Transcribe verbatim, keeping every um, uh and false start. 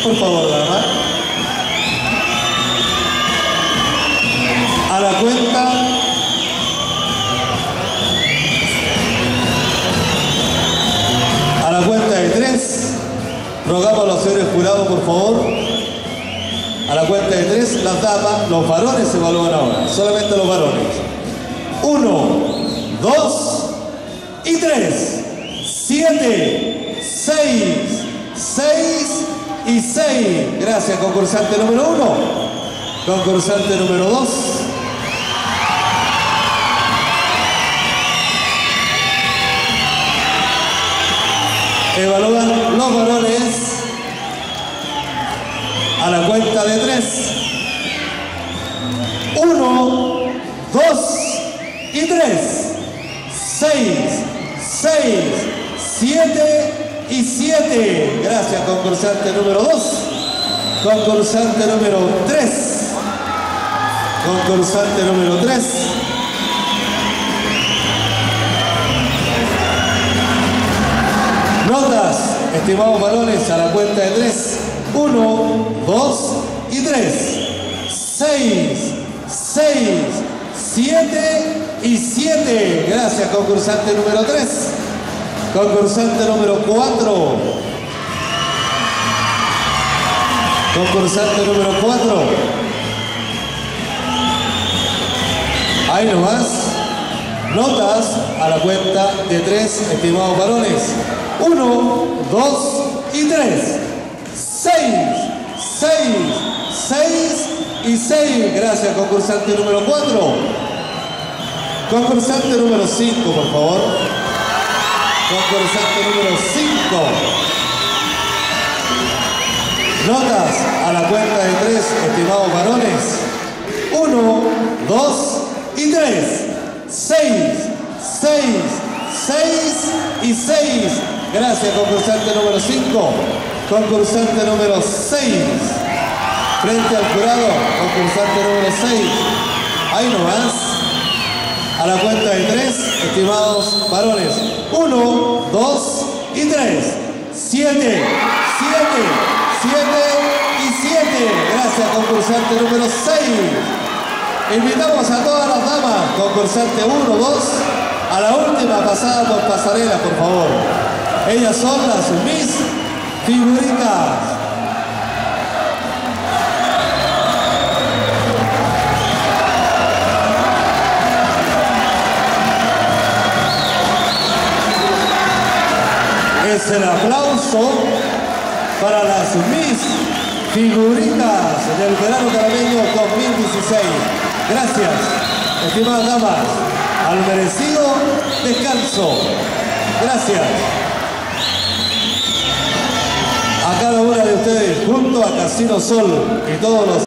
Por favor, dama. A la cuenta. A la cuenta de tres. Rogamos a los señores jurados, por favor. A la cuenta de tres, las damas, los varones se evalúan ahora. Solamente los varones. Uno, dos y tres. Siete, seis, seis y seis. Gracias, concursante número uno. Concursante número dos. Evalúan los varones a la cuenta de tres. Uno, dos y tres. Seis, seis, siete y siete. Gracias, concursante número dos. Concursante número tres. Concursante número tres. Notas, estimados varones, a la cuenta de tres. Uno, dos y tres. Seis, seis, siete y siete. Gracias, concursante número tres. Concursante número cuatro. Concursante número cuatro. Ahí nomás. Notas a la cuenta de tres, estimados varones. Uno, dos y tres. Seis, seis, seis y seis. Gracias, concursante número cuatro. Concursante número cinco, por favor. Concursante número cinco. Notas a la cuenta de tres, estimados varones. Uno, dos y tres. Seis, seis, seis y seis. Gracias, concursante número cinco. Concursante número seis. Frente al jurado, concursante número seis. Ahí nomás. A la cuenta de tres, estimados varones. Uno, dos y tres. Siete, siete, siete y siete. Gracias, concursante número seis. Invitamos a todas las damas, concursante uno, dos, a la última pasada por pasarela, por favor. Ellas son las Miss Figuritas. Es el aplauso para las Miss Figuritas del verano carameño dos mil dieciséis. Gracias, estimadas damas, al merecido descanso. Gracias. A cada una de ustedes, junto a Casino Sol y todos los